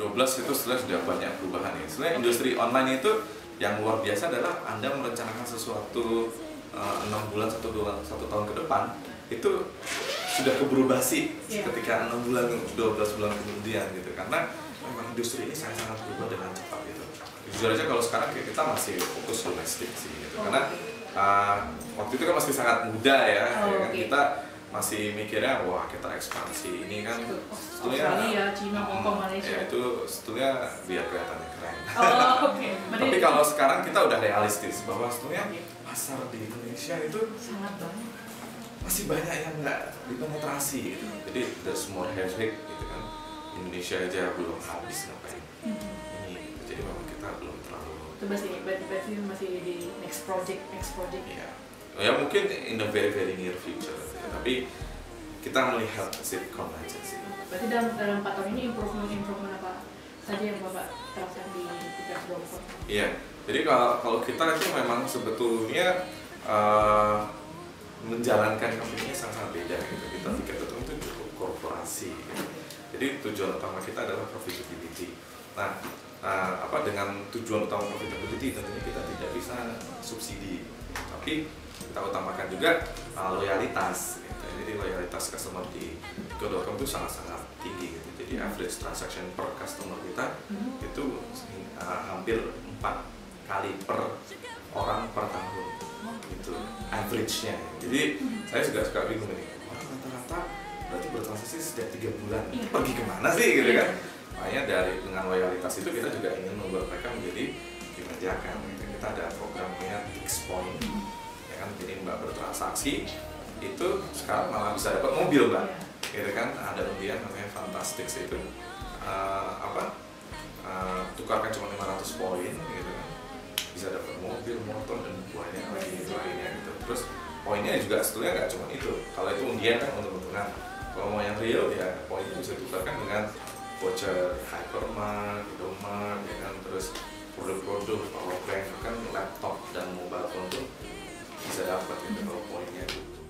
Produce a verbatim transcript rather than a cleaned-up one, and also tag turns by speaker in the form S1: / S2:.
S1: dua belas itu setelah sudah banyak perubahan ya. Sebenarnya industri online itu yang luar biasa adalah Anda merencanakan sesuatu enam uh, bulan satu dua satu tahun ke depan itu sudah keburu basi yeah. ketika enam bulan dua belas bulan kemudian gitu, karena memang industri ini sangat-sangat berubah dengan cepat gitu. Jujur aja kalau sekarang kayak kita masih fokus domestik sih gitu, oh, karena uh, waktu itu kan masih sangat muda ya, oh, ya kan okay. kita masih mikirnya wah kita ekspansi ini kan sebetulnya
S2: Australia, Cina, Hongkong, Malaysia.
S1: Ya itu sebetulnya biar kelihatannya keren.
S2: Oh, okay.
S1: Tapi kalau sekarang kita udah realistis bahwa sebetulnya pasar di Indonesia itu
S2: sangat banyak.
S1: Masih banyak yang nggak dipenetrasi gitu. Jadi there's more headache gitu kan. Indonesia aja belum habis ngapain. Mm-hmm. Ini jadi memang kita belum terlalu.
S2: Itu masih berarti masih di next project, next project.
S1: Iya. Ya mungkin in the very very near future. Ya. Tapi kita melihat sitcom aja sih.
S2: Berarti dalam dalam empat tahun ini improvement improvement apa saja yang Bapak terapkan di tiga dua empat?
S1: Iya. Jadi kalau kalau kita itu memang sebetulnya uh, menjalankan company-nya sangat-sangat beda gitu. Kita pikir betul itu cukup korporasi gitu. Jadi tujuan utama kita adalah profitability. Nah, nah, apa dengan tujuan utama profitability tentunya kita tidak bisa subsidi, tapi kita utamakan juga uh, loyalitas gitu. Jadi loyalitas customer di tiga dot com itu sangat-sangat tinggi gitu. Jadi average transaction per customer kita itu uh, hampir empat kali per orang per tahun itu average-nya. Jadi saya juga suka bingung nih, orang rata-rata berarti bertransaksi setiap tiga bulan, itu pergi kemana sih gitu kan? Makanya dari dengan loyalitas itu kita juga ingin membuat mereka menjadi dimanjakan gitu. Kita ada programnya X Point, ya kan, jadi Mbak bertransaksi itu sekarang malah bisa dapat mobil Mbak, gitu kan? Ada undian namanya Fantastic itu uh, apa? Uh, tukarkan cuma lima ratus poin gitu kan, bisa dapat mobil, motor dan banyak lagi itu lainnya gitu. Terus poinnya juga sebetulnya nggak cuma itu. Kalau itu undian kan untung-untungan. Kalau mau yang real ya poinnya bisa ditukarkan dengan voucher hypermart, Indomart, ya kan. Terus produk-produk power bank kan laptop dan mobile phone tuh bisa dapat gitu kalau poinnya.